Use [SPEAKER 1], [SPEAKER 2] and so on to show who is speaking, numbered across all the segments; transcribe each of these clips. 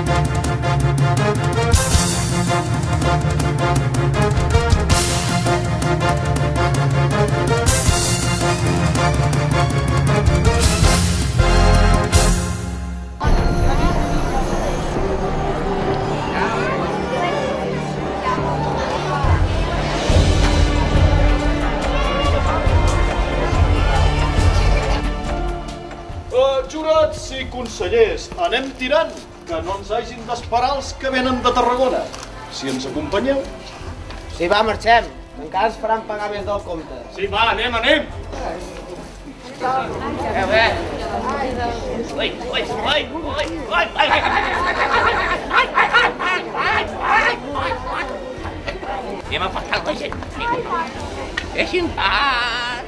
[SPEAKER 1] Jurats i consellers, anem tirant, que no ens hagin d'esperar els que venen de Tarragona. Si ens acompanyeu...
[SPEAKER 2] Sí, va, marxem. Encara ens faran pagar més del compte.
[SPEAKER 1] Sí, va, anem, anem!
[SPEAKER 3] Anem a apartar la gent. Deixin pas.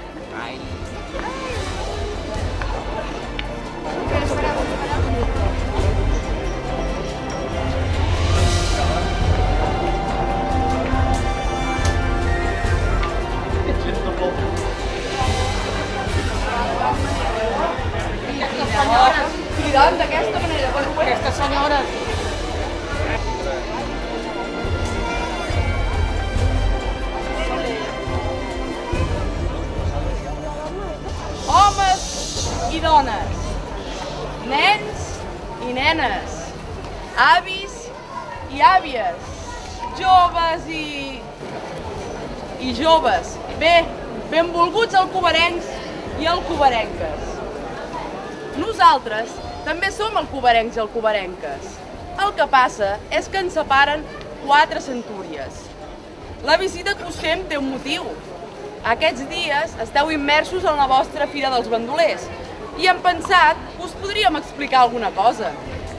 [SPEAKER 4] Cridant d'aquesta manera, aquesta senyora. Homes i dones, nens i nenes, avis i àvies, joves i joves. Bé, benvolguts alcoberencs i alcoberenques. Nosaltres també som alcoberencs i alcoberenques. El que passa és que ens separen 4 centúries. La visita que us fem té un motiu. Aquests dies esteu immersos en la vostra Fira dels Bandolers i hem pensat que us podríem explicar alguna cosa.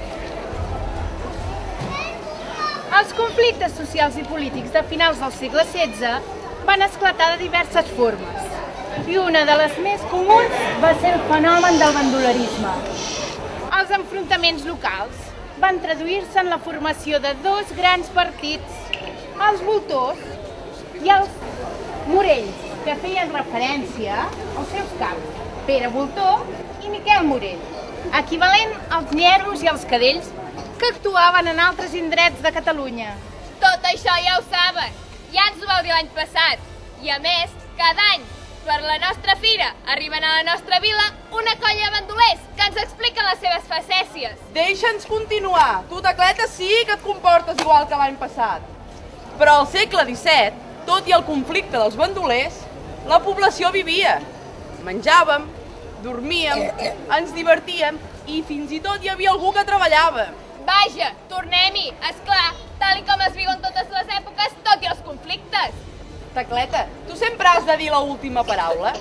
[SPEAKER 5] Els conflictes socials i polítics de finals del segle XVI van esclatar de diverses formes. I una de les més comuns va ser el fenomen del bandolerisme. Els enfrontaments locals van traduir-se en la formació de 2 grans partits, els voltors i els morells, que feien referència als seus caps, Pere Voltor i Miquel Morell, equivalent als nyerros i als cadells que actuaven en altres indrets de Catalunya.
[SPEAKER 6] Tot això ja ho saben, ja ens ho vau dir l'any passat. I a més, cada any, per la nostra fira, arriben a la nostra vila una colla de bandolers que ens expliquen les seves facècies.
[SPEAKER 4] Deixa'ns continuar. Tu, Tecleta, sí que et comportes igual que l'any passat. Però al segle XVII, tot i el conflicte dels bandolers, la població vivia. Menjàvem, dormíem, ens divertíem i fins i tot hi havia algú que treballava.
[SPEAKER 6] Vaja, tornem-hi, esclar, tal com es viu en totes les èpoques, tot i els conflictes.
[SPEAKER 4] Tecleta, tu sempre has de dir l'última paraula.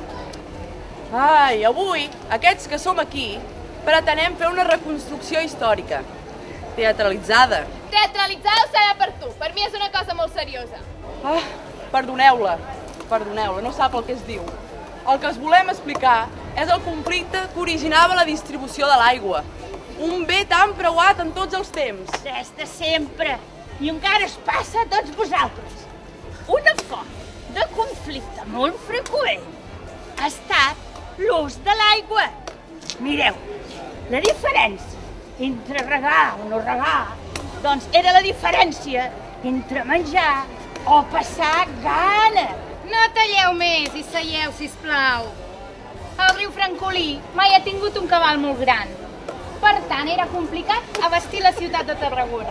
[SPEAKER 4] Ai, avui, aquests que som aquí, pretenem fer una reconstrucció històrica. Teatralitzada.
[SPEAKER 6] Teatralitzada ho serà per tu, per mi és una cosa molt seriosa.
[SPEAKER 4] Ah, perdoneu-la, no sap el que es diu. El que us volem explicar és el conflicte que originava la distribució de l'aigua. Un bé tan preuat en tots els temps.
[SPEAKER 7] Des de sempre, i encara es passa a tots vosaltres. Una font de conflicte molt freqüent ha estat l'ús de l'aigua. Mireu, la diferència entre regar o no regar, doncs era la diferència entre menjar o passar gana.
[SPEAKER 5] No talleu més i seieu, sisplau. El riu Francolí mai ha tingut un cabal molt gran. Per tant, era complicat abastir la ciutat de Tarragona.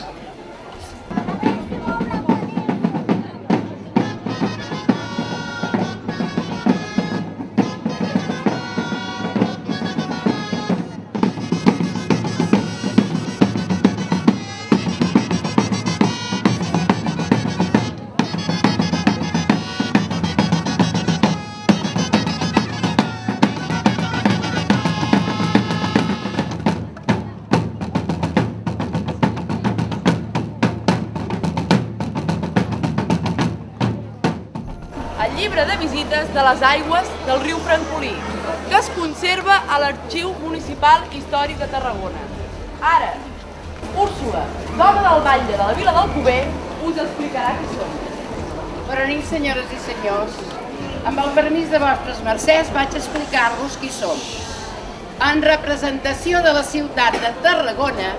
[SPEAKER 4] El llibre de visites de les aigües del riu Francolí, que es conserva a l'Arxiu Municipal Històric de Tarragona. Ara, Úrsula, dona del batlle de la vila d'Alcover, us explicarà qui som.
[SPEAKER 8] Bona nit, senyores i senyors. Amb el permís de vostres mercès vaig explicar-vos qui som. En representació de la ciutat de Tarragona,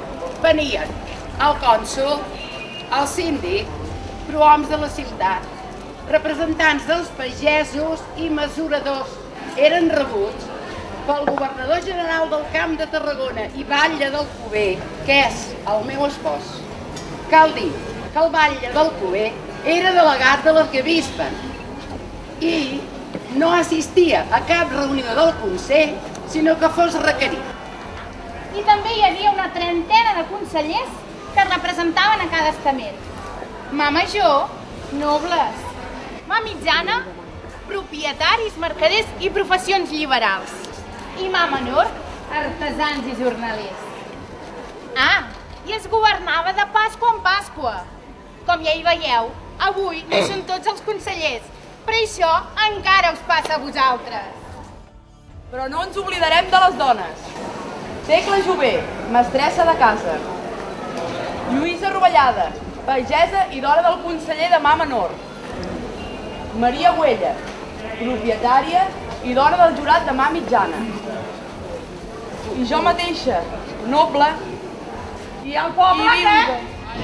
[SPEAKER 8] venien el cònsol, el síndic, prohoms de la ciutat, representants dels pagesos i mesuradors. Eren rebuts pel governador general del Camp de Tarragona i batlle d'Alcover, que és el meu espòs. Cal dir que el batlle d'Alcover era delegat de l'arquebisbe i no assistia a cap reunió del Consell, sinó que fos requerit.
[SPEAKER 5] I també hi havia una trentena de consellers que representaven a cada estament. Mà major, nobles. Mà mitjana, propietaris, mercaders i professions liberals. I mà menor, artesans i jornalers. Ah, i es governava de Pasqua en Pasqua. Com ja hi veieu, avui no són tots els consellers, però això encara us passa a vosaltres.
[SPEAKER 4] Però no ens oblidarem de les dones. Tecla Jové, mestressa de casa. Lluïsa Rovellada, pagesa i dona del conseller de mà menor. Maria Güella, propietària i dona del jurat de mà mitjana. I jo mateixa, noble.
[SPEAKER 5] I el poble, què?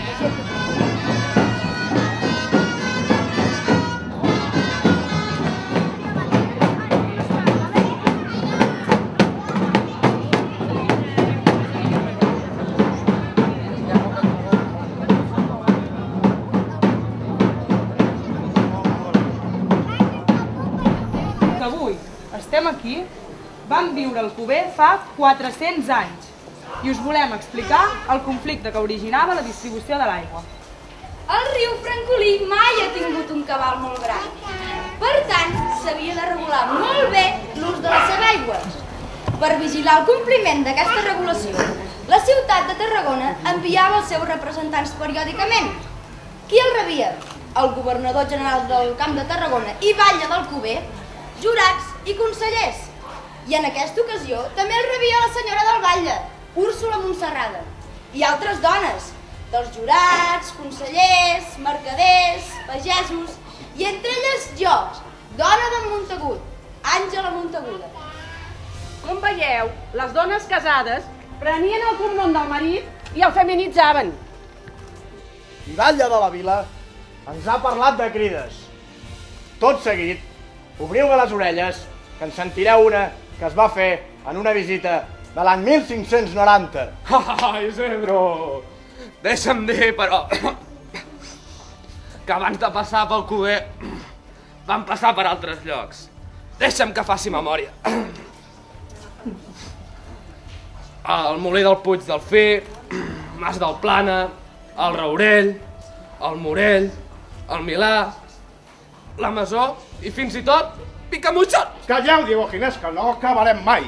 [SPEAKER 9] Avui estem aquí, vam viure a Alcover fa 400 anys i us volem explicar el conflicte que originava la distribució de l'aigua.
[SPEAKER 10] El riu Francolí mai ha tingut un cabal molt gran. Per tant, s'havia de regular molt bé l'ús de les seves aigües. Per vigilar el compliment d'aquesta regulació, la ciutat de Tarragona enviava els seus representants periòdicament. Qui el rebia? El governador general del Camp de Tarragona i batlle d'Alcover, jurats i consellers. I en aquesta ocasió també el rebia la senyora del batlle, Úrsula Montserrada, i altres dones, dels jurats, consellers, mercaders, pagesos, i entre elles jo, dona de Montagut, Àngela Montaguda.
[SPEAKER 2] Com veieu, les dones casades prenien el cognom del marit i el feminitzaven.
[SPEAKER 11] I batlle de la vila ens ha parlat de crides. Tot seguit, obriu-me les orelles, que en sentireu una que es va fer en una visita de l'any 1590.
[SPEAKER 12] Ai, Isidro! Deixa'm dir, però, que abans de passar pel Alcover vam passar per altres llocs. Deixa'm que faci memòria. El Molí del Puig del Fi, Mas del Plana, el Raurell, el Morell, el Milà, la Masó i fins i tot Picamuixot.
[SPEAKER 11] Calleu, Diògenes, que no acabarem mai.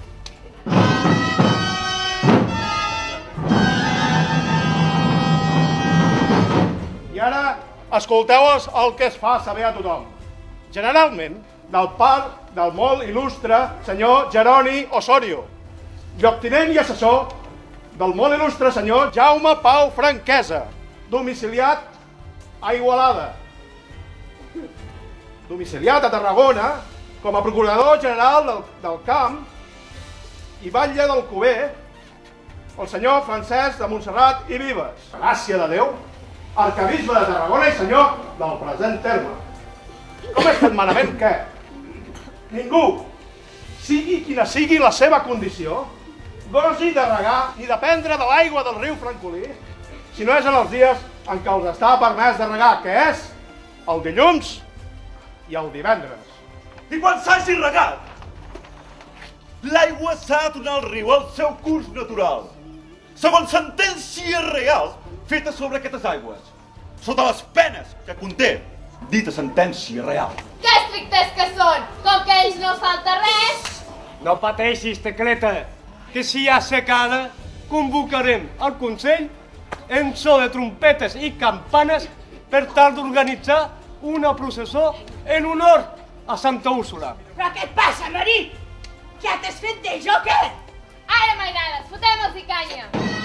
[SPEAKER 11] I ara escolteu-vos el que es fa saber a tothom. Generalment, del part del molt il·lustre senyor Jeroni Osorio, lloctinent i assessor del molt il·lustre senyor Jaume Pau Franquesa, domiciliat a Igualada, domiciliat a Tarragona com a procurador general del Camp i batlle d'Alcover, el senyor Francesc de Montserrat i Vives, gràcia de Déu, arquebisbe de Tarragona i senyor del present terme. Com és aquest manament que ningú, sigui quina sigui la seva condició, gosi de regar ni de prendre de l'aigua del riu Francolí, si no és en els dies en què els està permès de regar, que és el dilluns i el divendres.
[SPEAKER 13] I quan s'hagi regat, l'aigua s'ha de tornar al riu al seu curs natural, segons sentència real feta sobre aquestes aigües, sota les penes que conté dita sentència real.
[SPEAKER 6] Que estrictes que són! Com que a ells no els falta res!
[SPEAKER 14] No pateixis, Tecleta, que si hi ha secada, convocarem el Consell en so de trompetes i campanes per tal d'organitzar una processó en honor a Santa Úrsula.
[SPEAKER 7] Però què et passa, marit? Ja t'has fet d'ells o què?
[SPEAKER 6] Ara, mainades, fotem-los i canya!